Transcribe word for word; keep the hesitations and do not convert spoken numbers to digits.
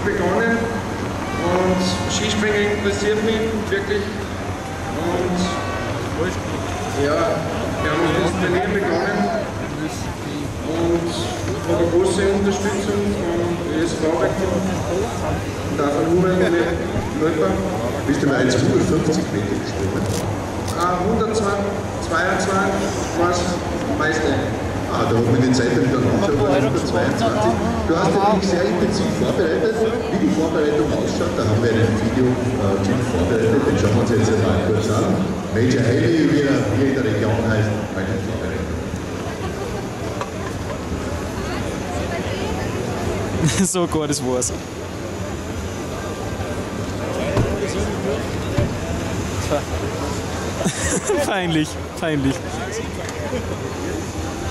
begonnen und Skispringen interessiert mich wirklich. Und ja, wir haben mit diesem Turnier begonnen und habe eine große Unterstützung von E S V bekommen und auch von Uwe und Läufer. Bist du mal eins Komma fünfzig Meter gesprungen? hundertzweiundzwanzig war das meiste. Ah, da hat man die Zeit wieder angeschaut, hundertzweiundzwanzig. Du hast dich sehr intensiv vorbereitet. Wie die Vorbereitung ausschaut, da haben wir ein Video äh, vorbereitet, den schauen wir uns jetzt mal kurz an. Major Heavy, wie er hier in der Region heißt, bei den Vorbereitungen. So gut, das war's. Peinlich, peinlich.